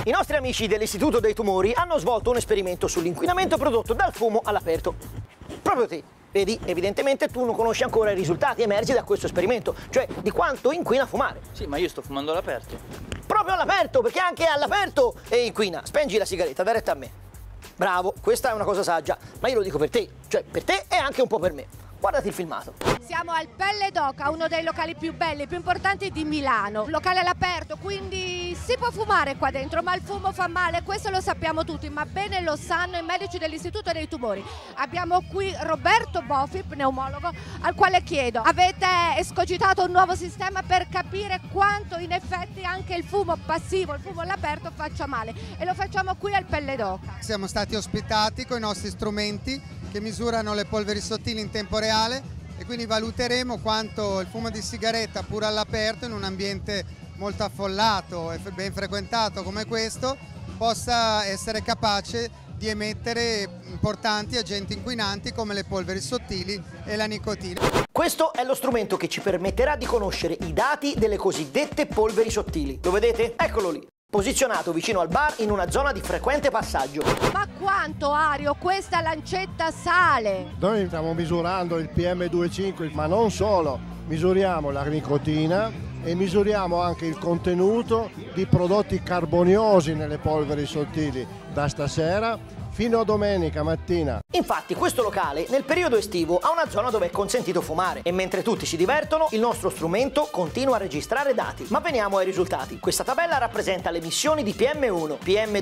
I nostri amici dell'Istituto dei Tumori hanno svolto un esperimento sull'inquinamento prodotto dal fumo all'aperto. Proprio te. Vedi, evidentemente tu non conosci ancora i risultati emersi da questo esperimento, cioè di quanto inquina fumare. Sì, ma io sto fumando all'aperto. Proprio all'aperto, perché anche all'aperto inquina. Spengi la sigaretta, dai retta a me. Bravo, questa è una cosa saggia, ma io lo dico per te, cioè per te e anche un po' per me. Guardati il filmato. Siamo al Pelle d'Oca, uno dei locali più belli, più importanti di Milano. Locale all'aperto, quindi si può fumare qua dentro, ma il fumo fa male, questo lo sappiamo tutti, ma bene lo sanno i medici dell'Istituto dei Tumori. Abbiamo qui Roberto Boffi, pneumologo, al quale chiedo: avete escogitato un nuovo sistema per capire quanto in effetti anche il fumo passivo, il fumo all'aperto faccia male, e lo facciamo qui al Pelle d'Oca. Siamo stati ospitati con i nostri strumenti che misurano le polveri sottili in tempo reale e quindi valuteremo quanto il fumo di sigaretta pur all'aperto in un ambiente molto affollato e ben frequentato come questo possa essere capace di emettere importanti agenti inquinanti come le polveri sottili e la nicotina. Questo è lo strumento che ci permetterà di conoscere i dati delle cosiddette polveri sottili. Lo vedete? Eccolo lì, posizionato vicino al bar in una zona di frequente passaggio. Ma quanto, Ario, questa lancetta sale? Noi stiamo misurando il PM2,5, ma non solo, misuriamo la nicotina e misuriamo anche il contenuto di prodotti carboniosi nelle polveri sottili da stasera fino a domenica mattina. Infatti questo locale nel periodo estivo ha una zona dove è consentito fumare e mentre tutti si divertono il nostro strumento continua a registrare dati. Ma veniamo ai risultati. Questa tabella rappresenta le emissioni di PM1,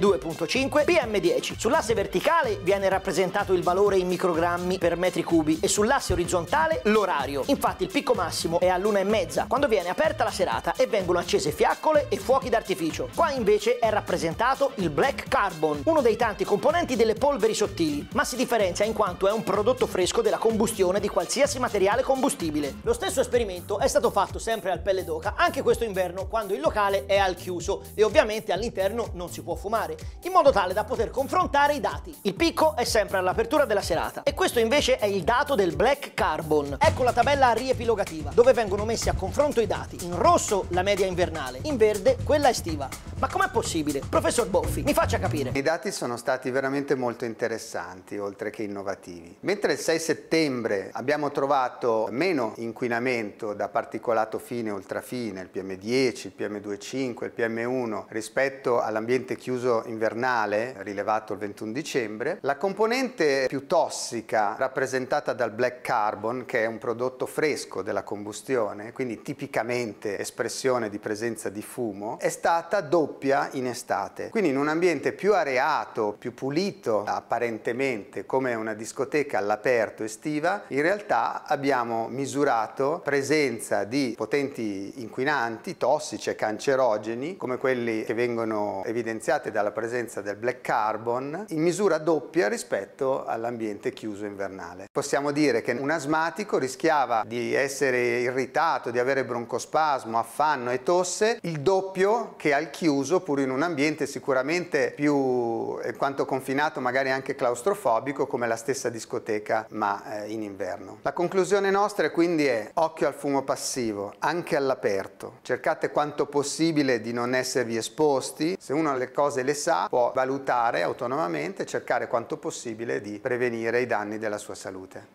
PM2.5, PM10. Sull'asse verticale viene rappresentato il valore in microgrammi per metri cubi e sull'asse orizzontale l'orario. Infatti il picco massimo è all'1:30 quando viene aperta la serata e vengono accese fiaccole e fuochi d'artificio. Qua invece è rappresentato il black carbon, uno dei tanti componenti delle polveri sottili, ma si differenzia in quanto è un prodotto fresco della combustione di qualsiasi materiale combustibile. Lo stesso esperimento è stato fatto sempre al Pelle d'Oca anche questo inverno quando il locale è al chiuso e ovviamente all'interno non si può fumare, in modo tale da poter confrontare i dati. Il picco è sempre all'apertura della serata e questo invece è il dato del black carbon. Ecco la tabella riepilogativa dove vengono messi a confronto i dati. In rosso la media invernale, in verde quella estiva. Ma com'è possibile? Professor Boffi, mi faccia capire. I dati sono stati veramente molto interessanti, oltre che innovativi. Mentre il 6 settembre abbiamo trovato meno inquinamento da particolato fine e ultrafine, il PM10, il PM2,5, il PM1, rispetto all'ambiente chiuso invernale rilevato il 21 dicembre, la componente più tossica rappresentata dal black carbon, che è un prodotto fresco della combustione, quindi tipicamente espressione di presenza di fumo, è stata doppia in estate. Quindi in un ambiente più areato, più pulito, apparentemente come una discoteca all'aperto estiva, in realtà abbiamo misurato presenza di potenti inquinanti, tossici e cancerogeni, come quelli che vengono evidenziati dalla presenza del black carbon, in misura doppia rispetto all'ambiente chiuso invernale. Possiamo dire che un asmatico rischiava di essere irritato, di avere broncospasmo, affanno e tosse, il doppio che al chiuso, pur in un ambiente sicuramente più, quanto confinato, magari anche claustrofobico come la stessa discoteca, ma in inverno. La conclusione nostra quindi è: occhio al fumo passivo, anche all'aperto. Cercate quanto possibile di non esservi esposti. Se uno le cose le sa, può valutare autonomamente e cercare quanto possibile di prevenire i danni della sua salute.